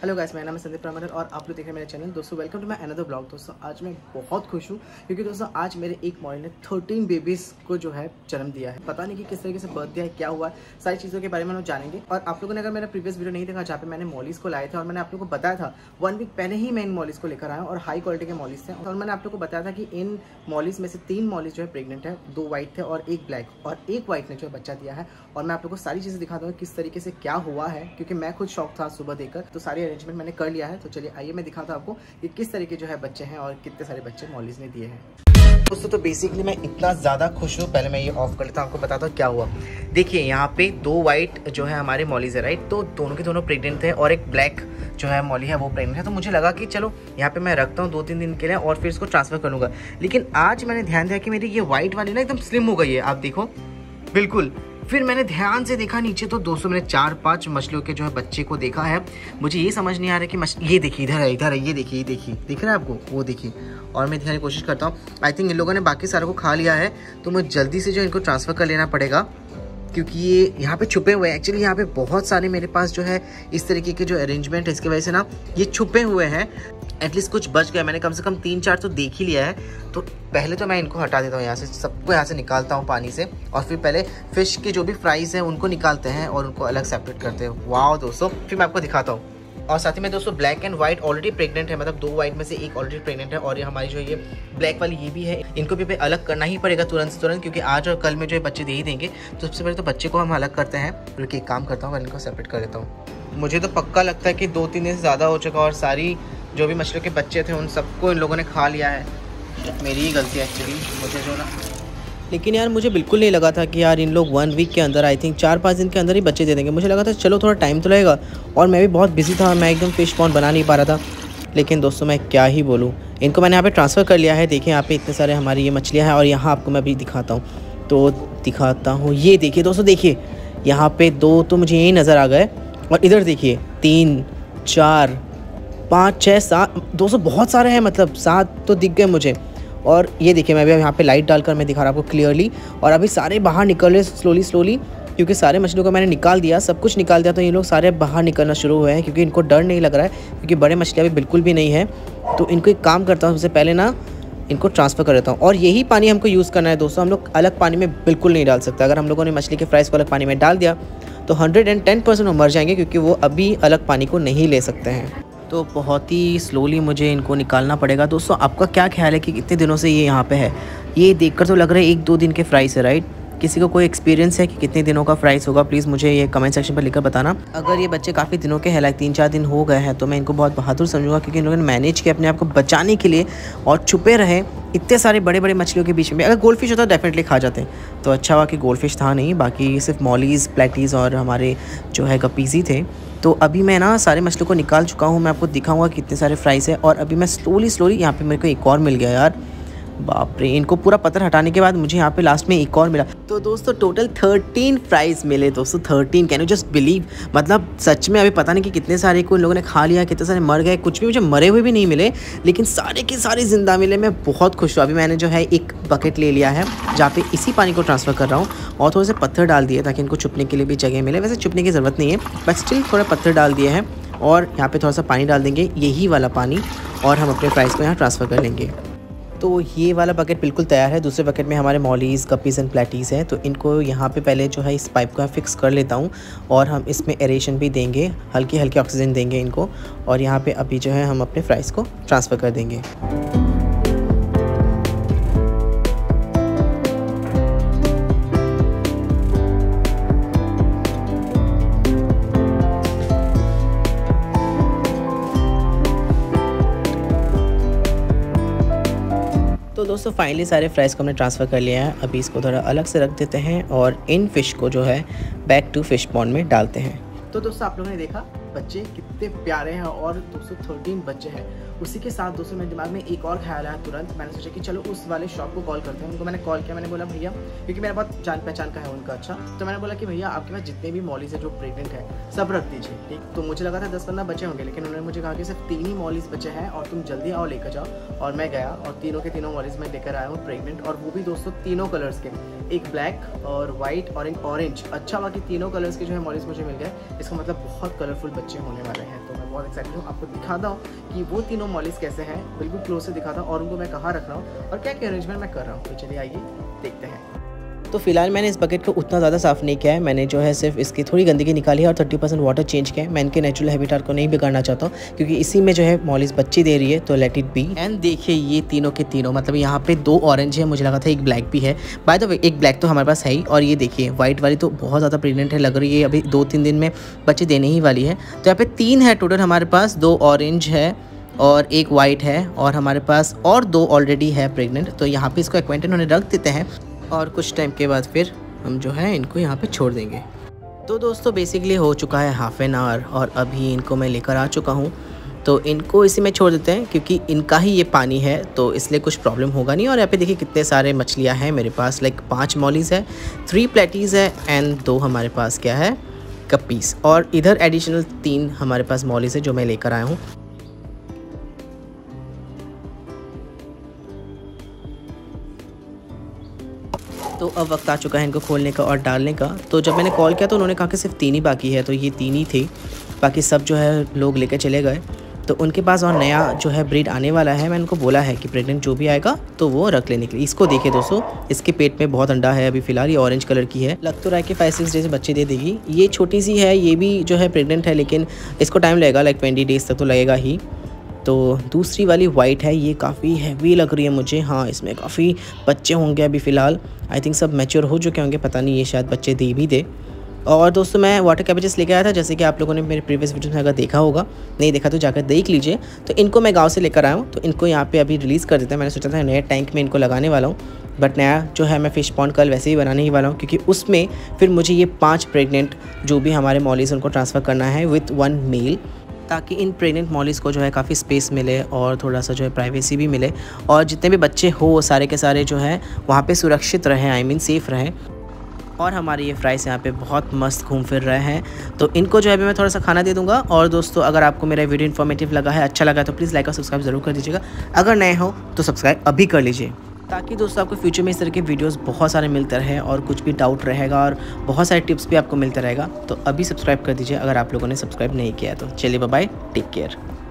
Hello guys, मेरा नाम है संदीप परमार और आप लोग देख रहे हैं मेरे चैनल। दोस्तों welcome to my another blog. दोस्तों आज मैं बहुत खुश हूँ क्योंकि दोस्तों आज मेरे एक मॉडल ने 13 बेबीज़ को जो है जन्म दिया है। पता नहीं कि किस तरीके से बर्थडे है, क्या हुआ, सारी चीज़ों के बारे में हम लोग जानेंगे। और आप लोगों ने अगर मेरा प्रीवियस वीडियो नहीं देखा जहाँ पे मैंने मॉलिस को लाए थे और मैंने आप लोगों को बताया था 1 वीक पहले ही मैं इन मॉलिस को लेकर आया और हाई क्वालिटी के मॉलिस थे। और मैंने आप लोग को बताया था कि इन मॉलिस में से 3 मॉलिस जो है प्रेग्नेंट है, 2 वाइट थे और 1 ब्लैक, और 1 वाइट ने जो है बच्चा दिया है। और मैं आप लोग को सारी चीज़ें दिखा दूँगा किस तरीके से क्या हुआ है, क्योंकि मैं खुद शौक था सुबह देखकर, तो सारी अरेंजमेंट मैंने कर लिया है। तो चलिए आइए मैं दिखाता हूं आपको कि किस तरीके जो है बच्चे हैं और कितने सारे बच्चे मॉलिस ने दिए हैं। दोस्तों तो बेसिकली मैं इतना ज़्यादा खुश हूँ, पहले मैं ये ऑफ कर लेता हूँ, आपको बताता हूँ क्या हुआ। देखिए यहाँ पे 2 वाइट जो है हमारे मॉलिस है, राइट, तो दोनों के दोनों प्रेग्नेंट थे और एक ब्लैक जो है मॉली है वो प्रेग्नेंट है। तो मुझे लगा कि चलो यहाँ पे मैं रखता हूँ 2-3 दिन के लिए और फिर इसको ट्रांसफर कर लूँगा। लेकिन आज मैंने ध्यान दिया कि मेरी ये वाइट वाली ना एकदम स्लिम हो गई है, आप देखो बिल्कुल। फिर मैंने ध्यान से देखा नीचे, तो दोस्तों मैंने 4-5 मछलियों के जो है बच्चे को देखा है। मुझे ये समझ नहीं आ रहा कि ये देखिए इधर है, ये देखिए दिख रहा है आपको, वो देखिए। और मैं दिखाने की कोशिश करता हूँ। आई थिंक इन लोगों ने बाकी सारों को खा लिया है, तो मुझे जल्दी से जो इनको ट्रांसफ़र कर लेना पड़ेगा क्योंकि ये यहाँ पे छुपे हुए हैं। एक्चुअली यहाँ पे बहुत सारे मेरे पास जो है इस तरीके के जो अरेंजमेंट है, इसकी वजह से ना ये छुपे हुए हैं। एटलीस्ट कुछ बच गया, मैंने कम से कम 3-4 तो देख ही लिया है। तो पहले तो मैं इनको हटा देता हूँ यहाँ से, सबको यहाँ से निकालता हूँ पानी से, और फिर पहले फिश के जो भी फ्राइज़ हैं उनको निकालते हैं और उनको अलग सेपरेट करते हैं। वाह दोस्तों, फिर मैं आपको दिखाता हूँ। और साथ ही में दोस्तों black and white already pregnant है, मतलब 2 वाइट में से 1 ऑलरेडी प्रेग्नेंट है, और ये हमारी जो ये ब्लैक वाली ये भी है। इनको भी अलग करना ही पड़ेगा तुरंत से तुरंत, क्योंकि आज और कल में जो है बच्चे दे ही देंगे। तो सबसे पहले तो बच्चे को हम अलग करते हैं, फिर एक काम करता हूँ, इनको सेपरेट कर देता हूँ। मुझे तो पक्का लगता है कि 2-3 दिन से ज़्यादा हो चुका और सारी जो भी मछलियों के बच्चे थे उन सबको इन लोगों ने खा लिया है। मेरी ही गलती है एक्चुअली, मुझे जो ना, लेकिन यार मुझे बिल्कुल नहीं लगा था कि यार इन लोग 1 वीक के अंदर, आई थिंक 4-5 दिन के अंदर ही बच्चे दे देंगे। मुझे लगा था चलो थोड़ा टाइम तो लगेगा, और मैं भी बहुत बिजी था, मैं एकदम फिश पॉन्ड बना नहीं पा रहा था। लेकिन दोस्तों मैं क्या ही बोलूँ, इनको मैंने यहाँ पे ट्रांसफ़र कर लिया है। देखिए यहाँ पे इतने सारे हमारी ये मछलियाँ हैं, और यहाँ आपको मैं अभी दिखाता हूँ, तो दिखाता हूँ। ये देखिए दोस्तों, देखिए यहाँ पे 2 तो मुझे यही नज़र आ गए, और इधर देखिए 3, 4, 5, 6, 7 दोस्तों बहुत सारे हैं, मतलब 7 तो दिख गए मुझे। और ये देखिए मैं भी यहाँ पे लाइट डालकर मैं दिखा रहा हूँ आपको क्लियरली, और अभी सारे बाहर निकल रहे स्लोली, क्योंकि सारे मछलियों को मैंने निकाल दिया, सब कुछ निकाल दिया, तो ये लोग सारे बाहर निकलना शुरू हुए हैं, क्योंकि इनको डर नहीं लग रहा है, क्योंकि बड़े मछलियाँ भी बिल्कुल भी नहीं है। तो इनको एक काम करता हूँ, सबसे पहले ना इनको ट्रांसफ़र कर देता हूँ, और यही पानी हमको यूज़ करना है दोस्तों। हम लोग अलग पानी में बिल्कुल नहीं डाल सकते। अगर हम लोगों ने मछली के फ्राइज़ को अलग पानी में डाल दिया तो 110% वो मर जाएंगे, क्योंकि वो अभी अलग पानी को नहीं ले सकते हैं। तो बहुत ही स्लोली मुझे इनको निकालना पड़ेगा। दोस्तों आपका क्या ख्याल है कि कितने दिनों से ये यहाँ पे है? ये देखकर तो लग रहा है 1-2 दिन के फ्राइज़ है, राइट? किसी को कोई एक्सपीरियंस है कि कितने दिनों का फ्राइज़ होगा? प्लीज़ मुझे ये कमेंट सेक्शन पर लिखकर बताना। अगर ये बच्चे काफ़ी दिनों के हैं, लाइक 3-4 दिन हो गए हैं, तो मैं इनको बहुत बहादुर समझूंगा, क्योंकि इन लोगों ने मैनेज किया अपने आप को बचाने के लिए और छुपे रहे इतने सारे बड़े मछलियों के बीच में। अगर गोल्ड फिश होता तो डेफिनेटली खा जाते हैं। तो अच्छा हुआ कि गोल्ड फिश था नहीं, बाकी सिर्फ मॉलीज़, प्लेटीज़ और हमारे जो है गपीज़ ही थे। तो अभी मैं ना सारे मछलियों को निकाल चुका हूँ, मैं आपको दिखाऊंगा कितने सारे फ्राइज़ है। और अभी मैं स्लोली यहाँ पे मेरे को एक और मिल गया यार, बाप रे। इनको पूरा पत्थर हटाने के बाद मुझे यहाँ पे लास्ट में एक और मिला। तो दोस्तों टोटल 13 फ्राइज़ मिले दोस्तों, 13। Can you just believe? मतलब सच में अभी पता नहीं कि कितने सारे को इन लोगों ने खा लिया, कितने सारे मर गए। कुछ भी मुझे मरे हुए भी नहीं मिले, लेकिन सारे के सारे ज़िंदा मिले। मैं बहुत खुश हूँ। अभी मैंने जो है एक बकेट ले लिया है, जहाँ पे इसी पानी को ट्रांसफ़र कर रहा हूँ, और थोड़े से पत्थर डाल दिए ताकि इनको छुपने के लिए भी जगह मिले। वैसे छुपने की ज़रूरत नहीं है, बट स्टिल थोड़ा पत्थर डाल दिए हैं, और यहाँ पे थोड़ा सा पानी डाल देंगे, यही वाला पानी, और हम अपने फ्राइज़ को यहाँ ट्रांसफ़र कर लेंगे। तो ये वाला बकेट बिल्कुल तैयार है। दूसरे बकेट में हमारे मॉलीज़, गपीज़ एंड प्लेटीज़ हैं। तो इनको यहाँ पे पहले जो है इस पाइप को फिक्स कर लेता हूँ, और हम इसमें एरेशन भी देंगे, हल्की ऑक्सीजन देंगे इनको, और यहाँ पे अभी जो है हम अपने फ्राइज़ को ट्रांसफ़र कर देंगे। तो दोस्तों फाइनली सारे फ्राइज़ को हमने ट्रांसफ़र कर लिया है। अभी इसको थोड़ा अलग से रख देते हैं, और इन फ़िश को जो है बैक टू फिश पॉन्ड में डालते हैं। तो दोस्तों आप लोगों ने देखा बच्चे कितने प्यारे हैं, और दोस्तों 13 बच्चे हैं। उसी के साथ दोस्तों मेरे दिमाग में एक और ख्याल आया तुरंत। मैंने सोचा कि चलो उस वाले शॉप को कॉल करते हैं। उनको मैंने कॉल किया, मैंने बोला भैया, क्योंकि मेरा बहुत जान पहचान का है उनका, अच्छा, तो मैंने बोला कि भैया आपके पास जितने भी मॉलीज है जो प्रेग्नेंट है सब रख दीजिए, ठीक। तो मुझे लगा था 10-15 बच्चे होंगे, लेकिन उन्होंने मुझे कहा कि सिर्फ 3 ही मॉलीज बचे हैं, और तुम जल्दी आओ लेकर जाओ। और मैं गया, और तीनों के तीनों मॉलीज मैं लेकर आया हूँ प्रेग्नेंट, और वो भी दोस्तों तीनों कलर्स के, एक ब्लैक और वाइट और एक ऑरेंज। अच्छा हुआ कि तीनों कलर्स के जो है मॉलीज मुझे मिल गए। इसका मतलब बहुत कलरफुल बच्चे होने वाले हैं। तो मैं बहुत एक्साइटेड हूँ। आपको दिखाता हूँ कि वो तीनों मॉलिस कैसे हैं, बिल्कुल क्लोज से दिखाता हूँ और उनको मैं कहाँ रख रहा हूँ और क्या क्या अरेंजमेंट मैं कर रहा हूँ। तो चलिए आइए देखते हैं। तो फिलहाल मैंने इस बकेट को उतना ज़्यादा साफ़ नहीं किया है, मैंने जो है सिर्फ इसकी थोड़ी गंदगी निकाली है और 30% वाटर चेंज किया है। मैं इनके नेचुरल हैबिटेट को नहीं बिगाड़ना चाहता हूँ क्योंकि इसी में जो है मॉलिस बच्चे दे रही है, तो लेट इट बी। एंड देखिए ये तीनों के तीनों, मतलब यहाँ पे 2 ऑरेंज है, मुझे लगा था एक ब्लैक भी है। बाय द वे एक ब्लैक तो हमारे पास है ही, और ये देखिए वाइट वाली तो बहुत ज़्यादा प्रेगनेंट है, लग रही है अभी 2-3 दिन में बच्चे देने ही वाली है। तो यहाँ पे 3 है टोटल हमारे पास, 2 ऑरेंज है और एक वाइट है, और हमारे पास और 2 ऑलरेडी है प्रेग्नेंट। तो यहाँ पे इसको एक्वेंटेड होने रख देते हैं और कुछ टाइम के बाद फिर हम जो है इनको यहाँ पे छोड़ देंगे। तो दोस्तों बेसिकली हो चुका है हाफ एन आवर और अभी इनको मैं लेकर आ चुका हूँ। तो इनको इसी में छोड़ देते हैं क्योंकि इनका ही ये पानी है, तो इसलिए कुछ प्रॉब्लम होगा नहीं। और यहाँ पे देखिए कितने सारे मछलियाँ हैं मेरे पास, लाइक 5 मॉलीज़ है, 3 प्लेटीज़ है एंड 2 हमारे पास क्या है कपीस, और इधर एडिशनल 3 हमारे पास मॉलीज़ है जो मैं लेकर आया हूँ। तो अब वक्त आ चुका है इनको खोलने का और डालने का। तो जब मैंने कॉल किया तो उन्होंने कहा कि सिर्फ 3 ही बाकी है, तो ये 3 ही थे, बाकी सब जो है लोग लेकर चले गए। तो उनके पास और नया जो है ब्रीड आने वाला है, मैंने उनको बोला है कि प्रेग्नेंट जो भी आएगा तो वो रख लेने के लिए। इसको देखिए दोस्तों, इसके पेट में बहुत अंडा है अभी फ़िलहाल, ये ऑरेंज कलर की है, लग तो रहा है कि 5-6 डेज़ बच्चे दे देगी। ये छोटी सी है, ये भी जो है प्रेग्नेंट है, लेकिन इसको टाइम लगेगा, लाइक 20 डेज़ तक तो लगेगा ही। तो दूसरी वाली वाइट है, ये काफ़ी हैवी लग रही है मुझे। हाँ इसमें काफ़ी बच्चे होंगे अभी फ़िलहाल, आई थिंक सब मैच्योर हो चुके होंगे, पता नहीं ये शायद बच्चे दे भी दे। और दोस्तों मैं वाटर कैबेजेस लेके आया था, जैसे कि आप लोगों ने मेरे प्रीवियस वीडियो में अगर देखा होगा, नहीं देखा तो जाकर देख लीजिए। तो इनको मैं गांव से लेकर आया हूँ, तो इनको यहाँ पे अभी रिलीज़ कर देते हैं। मैंने सोचा था नए टैंक में इनको लगाने वाला हूँ, बट नया जो है मैं फ़िश पॉन्ड कल वैसे ही बनाने ही वाला हूँ, क्योंकि उसमें फिर मुझे ये 5 प्रेग्नेंट जो भी हमारे मॉलीज़ उनको ट्रांसफ़र करना है विथ 1 मेल, ताकि इन प्रेग्नेंट मॉलीज़ को जो है काफ़ी स्पेस मिले और थोड़ा सा जो है प्राइवेसी भी मिले, और जितने भी बच्चे हो सारे के सारे जो है वहाँ पे सुरक्षित रहें, आई मीन सेफ़ रहें। और हमारे ये फ्राइज़ यहाँ पे बहुत मस्त घूम फिर रहे हैं। तो इनको जो है अभी मैं थोड़ा सा खाना दे दूँगा। और दोस्तों अगर आपको मेरा वीडियो इन्फॉर्मेटिव लगा है, अच्छा लगा, तो प्लीज़ लाइक और सब्सक्राइब ज़रूर कर दीजिएगा। अगर नए हो तो सब्सक्राइब अभी कर लीजिए, ताकि दोस्तों आपको फ्यूचर में इस तरह के वीडियोस बहुत सारे मिलते रहे, और कुछ भी डाउट रहेगा और बहुत सारे टिप्स भी आपको मिलता रहेगा। तो अभी सब्सक्राइब कर दीजिए अगर आप लोगों ने सब्सक्राइब नहीं किया है तो। चलिए बाय बाय, टेक केयर।